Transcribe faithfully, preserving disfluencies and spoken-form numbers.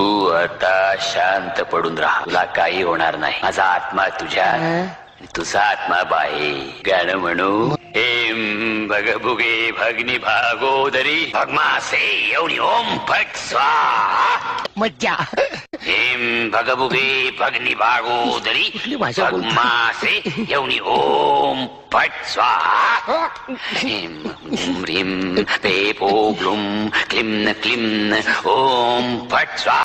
तू आता शांत पडून राहा, तुला काही होणार नाही. माझा आत्मा तुझ्या, तुझा आत्मा बाहेर. गाणं म्हणू. हेम भगभुगे भगनी भागोदरी भगमासे एवढी ओम फट स्वाहा. मज्जा. हेम भगभुगे भगनी भागोदरी भगमासे एवढी ओम फट स्वाहा. ह्रीं ह्रीं पे पो ग्लुम क्लिं क्लिं ओम फट स्वाहा.